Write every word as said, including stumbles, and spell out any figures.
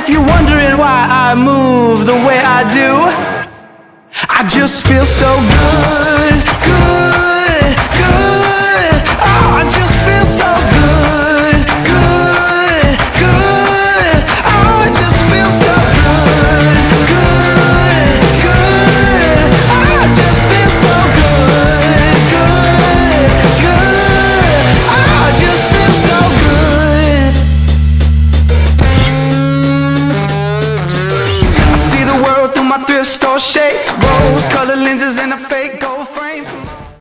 if you're wondering why I move the way I do, I just feel so good, good, good. Oh, I just feel so good, good, good. Oh, I just feel so good, good, good. Oh, I just feel so good, good, good. Oh, I just feel so good. I see the world through my thrift store shades.